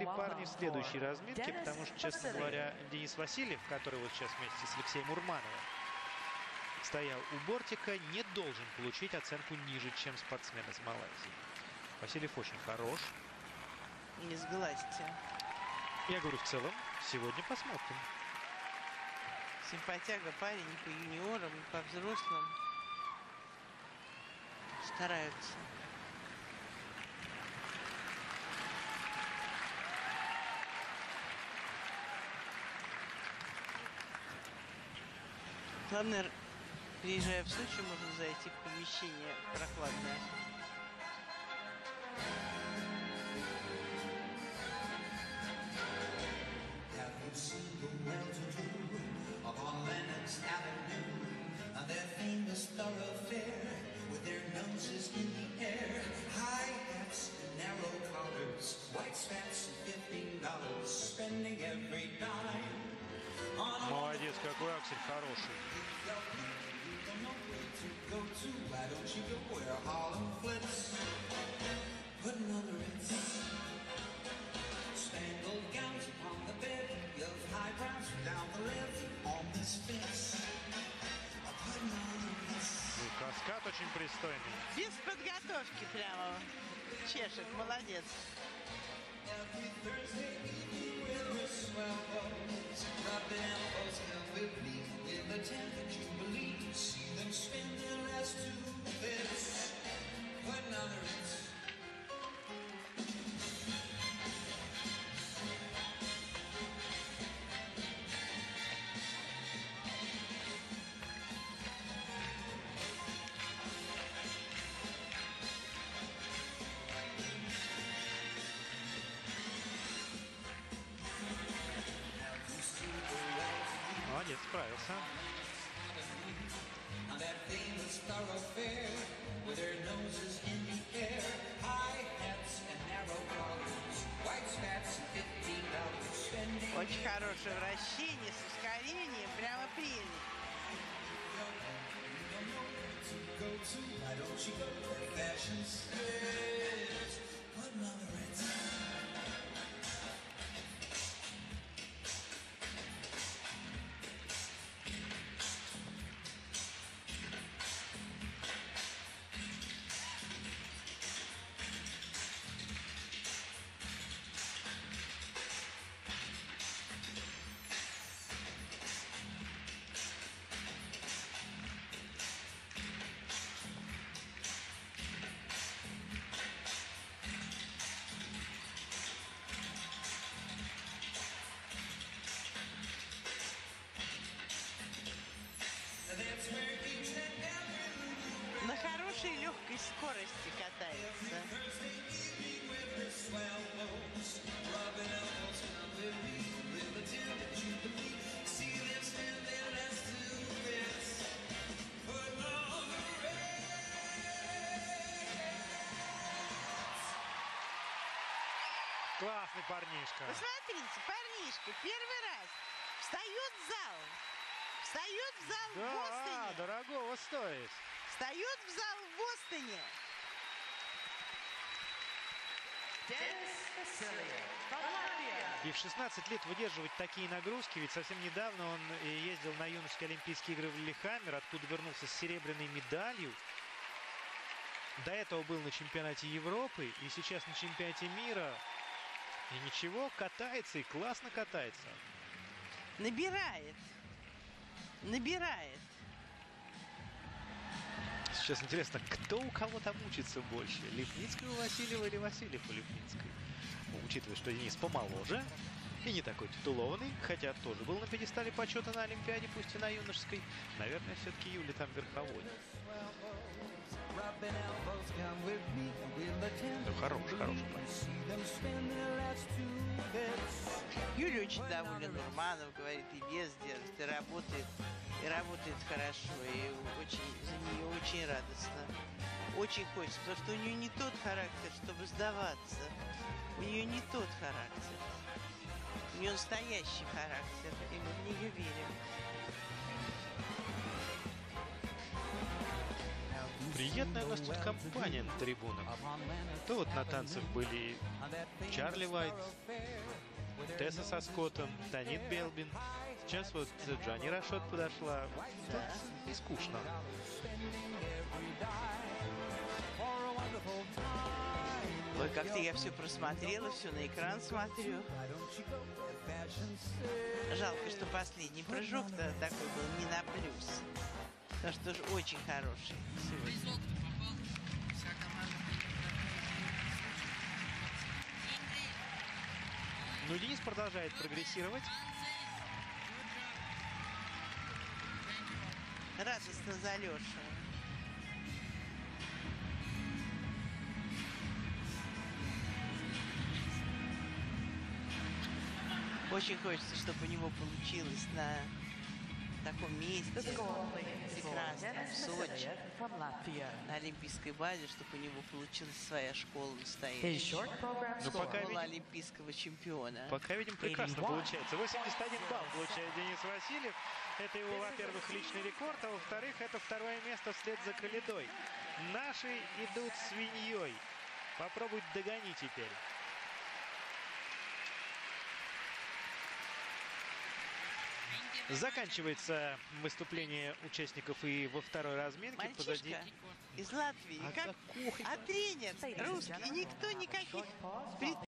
были парни в следующей разминке, потому что, честно говоря, Денис Васильев, который вот сейчас вместе с Алексеем Урмановым стоял у бортика, не должен получить оценку ниже, чем спортсмен из Малайзии. Васильев очень хорош. Не сглазьте. Я говорю, в целом, сегодня посмотрим. Симпатяга парень и по юниорам, и по взрослым. Стараются. Главное, приезжая в Сочи, можно зайти в помещение прохладное. Upon Lennox Avenue, their famous thoroughfare, with their noses in the air, high hats and narrow collars, white spats and $15, spending every dime. Молодец, какой Аксель хороший. Why don't you go where Harlem flits? Putting on the Ritz. Spangled gowns upon the bed of high brows down the left on this fence. Каскад очень пристойный. Без подготовки прямо. Чешет, молодец. Every Thursday evening with her swell bows, rubbing elbows held with me in the 10th of Jubilee. See them spend their last 2 bits. Putting on the Ritz. Молодец, справился. Очень хорошее вращение с ускорением, прямо прелесть. На хорошей легкой скорости катается. Классный парнишка. Посмотрите, парнишка первый раз встает в зал. Встает в зал в Бостоне. Да, дорогого стоит. Встает в зал в Бостоне. Deniss Vasiljevs. И в 16 лет выдерживать такие нагрузки, ведь совсем недавно он ездил на юношеские Олимпийские игры в Лиллехаммер, откуда вернулся с серебряной медалью. До этого был на чемпионате Европы и сейчас на чемпионате мира. И ничего, катается и классно катается. Набирает. Набирает. Сейчас интересно, кто у кого там учится больше? Липницкая у Васильева или Васильев у Липницкой? Ну, учитывая, что Денис помоложе и не такой титулованный, хотя тоже был на пьедестале почета на Олимпиаде, пусть и на юношеской. Наверное, все-таки Юля там верховодит. Ну, хороший парень. Юля очень доволен Урманов, говорит, и вес держит, и работает хорошо, и очень, за нее очень радостно. Очень хочется, потому что у нее не тот характер, чтобы сдаваться. У нее не тот характер. У нее настоящий характер, и мы в нее верим. Приятная у нас тут компания на трибунах. То вот на танцах были Чарли Уайт, Тесса со Скоттом, Танит Белбин. Сейчас вот Джанни Рашот подошла. Тут не скучно. Ой, как-то я все просмотрела, все на экран смотрю. Жалко, что последний прыжок-то такой был не на плюс. Потому что тоже очень хороший сегодня. Ну, Денис продолжает прогрессировать. Радостно за Лешу. Очень хочется, чтобы у него получилось на таком месте прекрасном, в Сочи, на Олимпийской базе, чтобы у него получилась своя школа настоящая. Ну, пока Школа олимпийского чемпиона. Пока видим, прекрасно получается. 81 балл получает Денис Васильев. Это его, во-первых, личный рекорд, а во-вторых, это второе место вслед за Калидой. Наши идут свиньей. Попробуй догони теперь. Заканчивается выступление участников и во второй разминке. Мальчишка Позади из Латвии. А тренер русский. И никто никаких